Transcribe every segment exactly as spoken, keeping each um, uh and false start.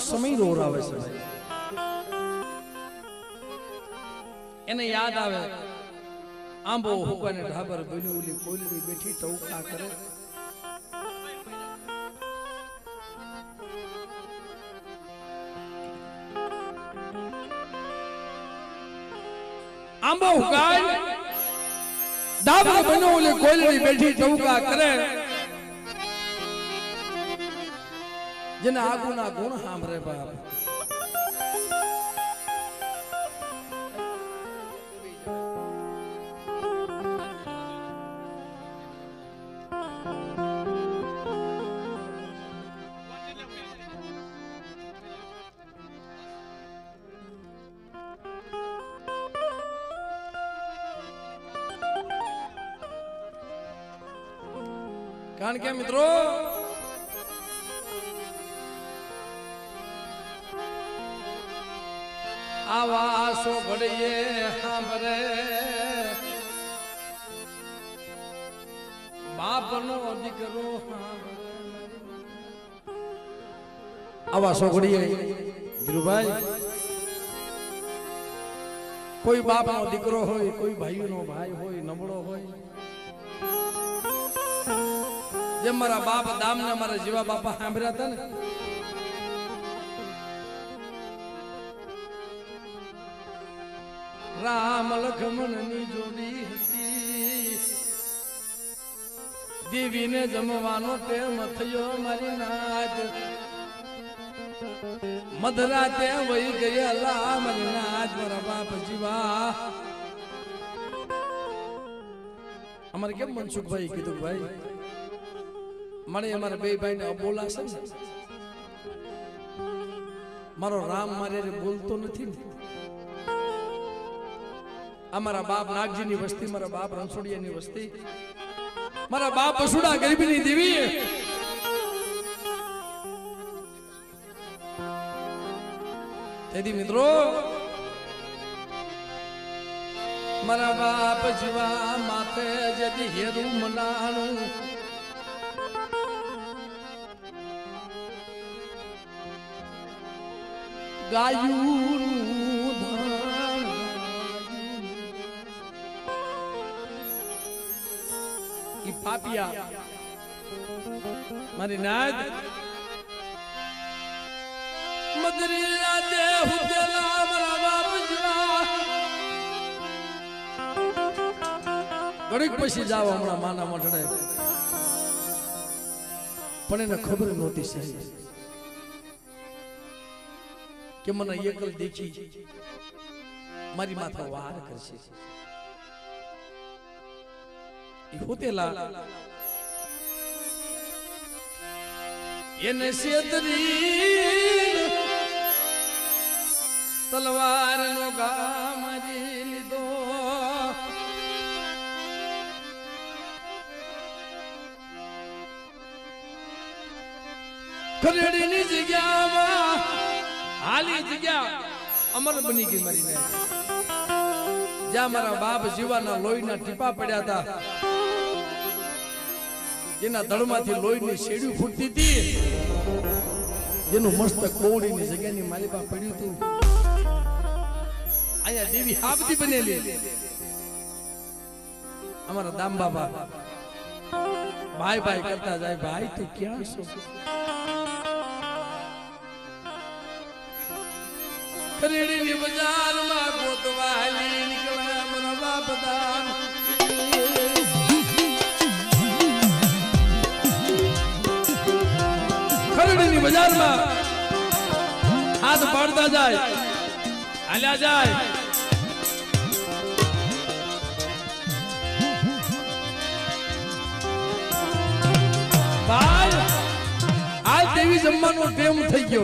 समय રોરાવે છે એને યાદ આવે આંબો હુકાને ઢાબર બની ઓલી કોયલી બેઠી ટૌકા કરે આંબો હુકાય ઢાબર બની ઓલી કોયલી બેઠી ટૌકા કરે જેને આગુના ગુણ સાંભળે બાપ કારણ કે મિત્રો आवासो घड़िए हमरे बाप नो दीकरो आवासो घड़िए धीरू भाई कोई बाप नो दीकरो होय कोई भाई नो भाई होय नबड़ो होय जे मारा बाप दाम ने मारा जीवा बापा सांभळ्या था ने राम लक्ष्मण नी जोड़ी हसी देवी ने जमवानो टेम थयो मारी नाथ मधराते वही गया ला मारी नाथ मारा बाप जीवा हमारे क्या मनसुख भाई कीधु भाई मारे हमारे बे भाई ने बोला से मारो राम मारे बोलतो नहीं हमारा बाप नागजी नी वस्ती मारा बाप रनसोड़िया नी वस्ती मारा बाप बसुड़ा गरीबी नी देवी तेदी मित्रों मारा बाप जीवा माथे जदी हेरू मनाणु गायू पापिया मारी नाद मदरिया दे हुदेला मारा बाप जीवा घड़ीक पछी जाव हमणा माना मठड़े पण एने खबर नहोती साहेब के मने एकल देखी मारी माथा वार करशे होतेला ये नसीहतरी तलवार नो गामरी लीधो खरेड़ी नी जग्या में हाली जग्या अमर बनी गई मारी ने ज्या मारा बाप जीवाना लोहीना टीपा पड्या था जेना दड़माथी लोहीनी शेड़ी फूटती थी जेनु मस्तक कोवड़ीनी जग्यानी मालिबा पड्યું હતું आया देवी हाबती बनेली हमारा दाम बाबा भाई भाई करता जाए भाई तू क्या सो खरीड़ी नी बाजार में गोतवाली निकला मरा बाप दान खरीड़ी नी बाजार में हाथ बढ़ता जाए आल्या जाए भाई आज देवी जम्मानो टेम થઈ ગયો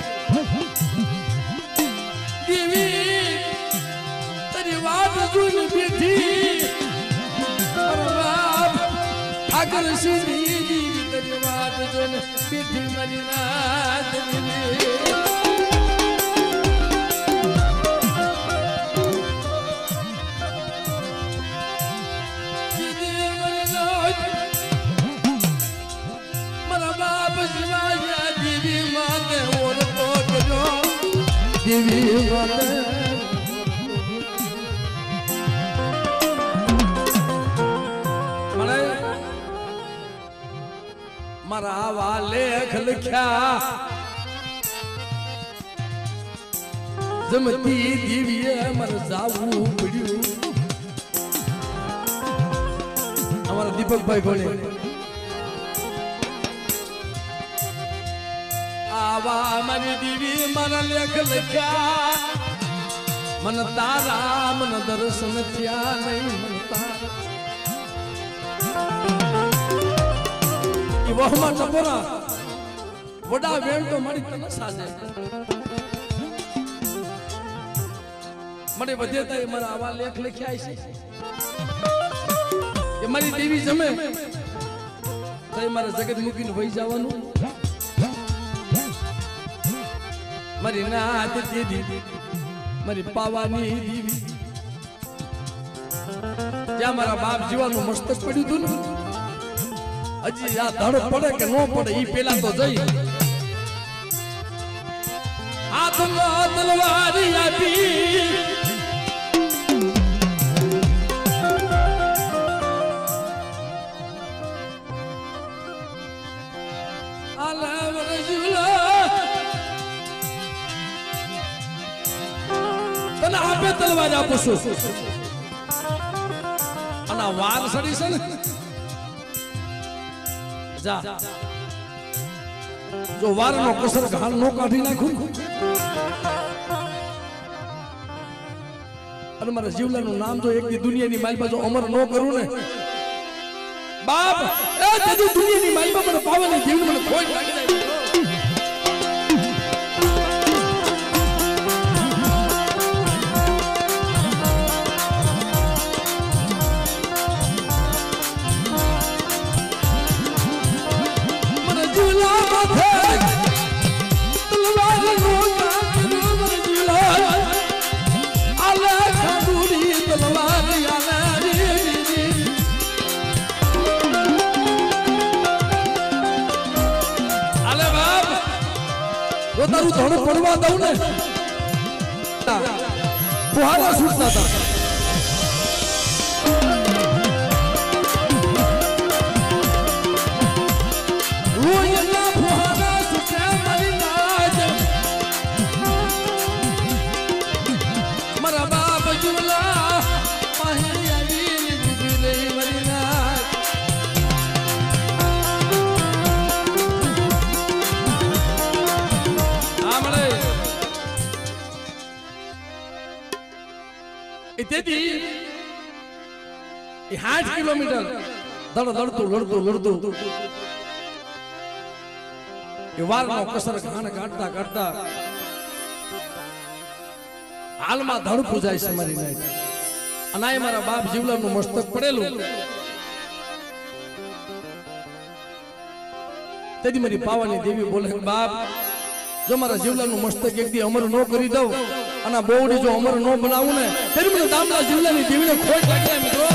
देवी तेरी बात सुन बैठी बाप अगर सीधी तेरी बात सुन बैठी मरी नाथ मरा बाप शिवाया देवी माते और तो દેવી માતે મને મારા આવા લેખ લખ્યા જમતી દેવીએ મારે જાવું પડ્યું અમારા દીપકભાઈ ગોળે આવા મારી દેવી મારા લેખ લખ્યા મન તારા મન દર્શન થયા નહીં મન તારા ઈ વહમાં ટપોરા વડા વેણ તો મારી તને સાજે મને વધેતા એ મારા આવા લેખ લખ્યા છે એ મારી દેવી જમે તો મારે જગત મૂકીને વહી જવાનું મારી નાત દીદી મારી પાવાની દેવી જ્યાં મારા બાપ જીવાનું મસ્તક પડ્યું હતું ને હજી આ ધડ પડે કે ન પડે ઈ પેલા તો જઈ હાથમાં તલવારી આપી તને આપે તલવાર આપું છું અને વાર સડી છે ને જા જો વારનો કસર ઘાલ નો કાઢી નાખું અને મારા જીવલાનું નામ જો એક દી દુનિયાની માલમાં જો અમર નો કરું ને બાપ એ તેદી દુનિયાની માલમાં મને પાવાની જીવન મને કોઈ લાગી જાય તારું ધણ પડવા દઉં ને ફુહારા છૂટતા હતા રોયના ફુહારા છૂટે મારી નાજ મારા બાપ જુલા માહી આવી દીધી લઈ મારી નાજ તેથી એ આઠ કિલોમીટર દડ લડતું લડતું લડતું એ વારનો કસર ઘાણ કાઢતા કાઢતા હાલમાં ધડ પૂજાય છે મારી નાય અને આ મારા બાપ જીવલાનું મસ્તક પડેલું તેથી મારી પાવાની દેવી બોલે બાપ જો મારા જીવલાનું મસ્તક એક દી અમર નો કરી દઉં અને બોવડી જો અમર નો બનાવું ને તેરી મને દામલા જીવલાની દેવીને ખોટ લાગી જાય મિત્રો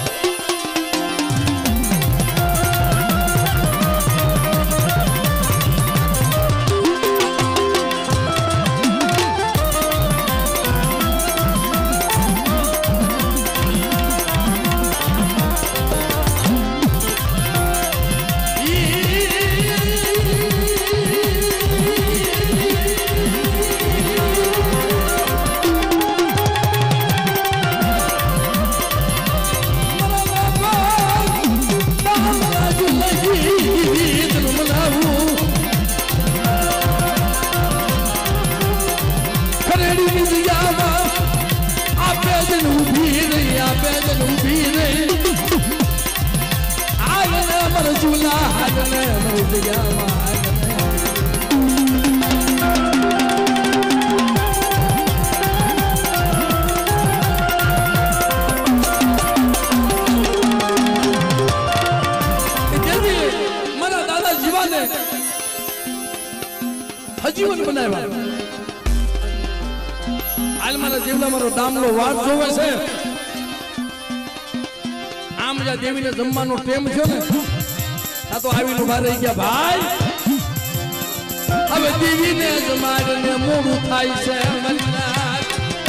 હજીવન બનાવ્યા હાલ મારા જીવના મારો દામલો વાત જોવે છે આમ જ્યાં દેવીને જમવાનો ટેમ થયો ને આ તો આવીને બહાર રહી ગયા ભાઈ હવે દેવીને જમાડને મોડું થાય છે મરીનાથ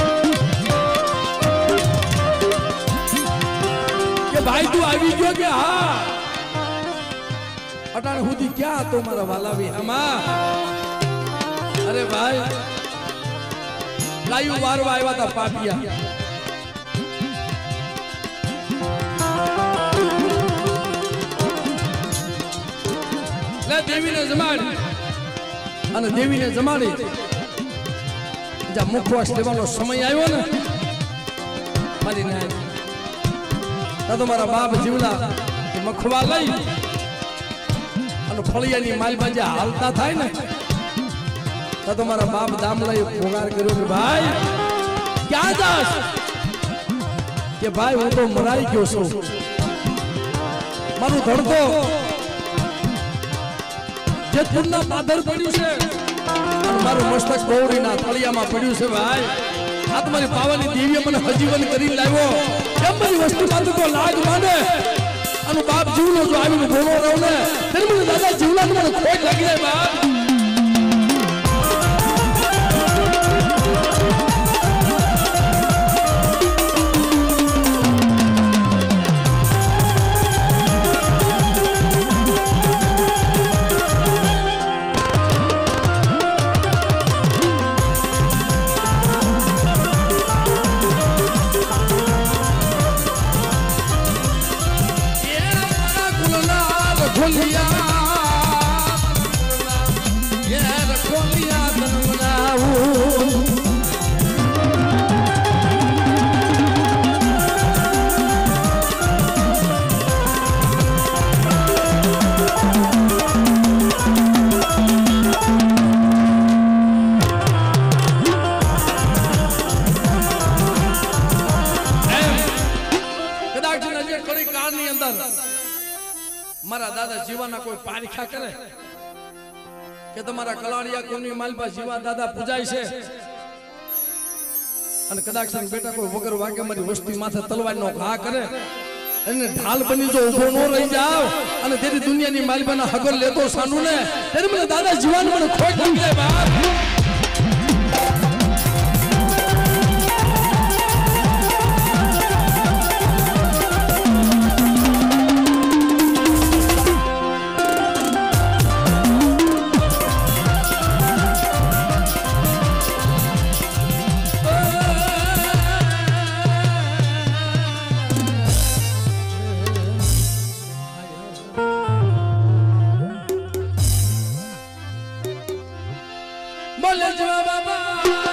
કે ભાઈ તું આવી ગયો કે હા અટાણે સુધી ક્યાં હતો મારા વાલાવી આમાં અરે ભાઈ લાયુ વારવા આવ્યા હતા પાટિયા દેવીને જમાડી અને દેવીને જમાડી જ્યાં મુખવાસ લેવાનો સમય આવ્યો ને મારી ના તો મારા બાપ જીવલા મખવા લઈ અને ફળિયાની માલમાં જે હાલતા થાય ને તો મારા બાપ દામલાએ પોગાર કર્યો કે ભાઈ ક્યાં જાસ કે ભાઈ હું તો મરાઈ ગયો છું મારું ધડકો જેતપુરના પાદર પડ્યું છે અને મારું મસ્તક ગૌરીના તળિયામાં પડ્યું છે ભાઈ આ તમારી પાવાની દેવીએ મને હજીવન કરી લાવ્યો એમ બધી વસ્તુમાં તો લાજ માને અને બાપ જીવનો જો આવીને બોલો રહો ને ત્યારે મને દાદા જીવના મને ખોટ લાગી જાય બાપ મારા દાદા જીવાના કોઈ પારખા કરે કે તમારા કલાડિયા કોની માલપા જીવા દાદા પૂજાય છે અને કદાચ બેટા કોઈ વગર વાગે મારી વસ્તી માથે તલવારનો ઘા કરે અને ઢાલ બની જો ઉભો ન રહી જાવ અને તેરી દુનિયાની માલપાના હગર લેતો સાનું ને ત્યારે મને દાદા જીવાન મને ખોટ લાગી જાય બાપ બોલે જવા બાબા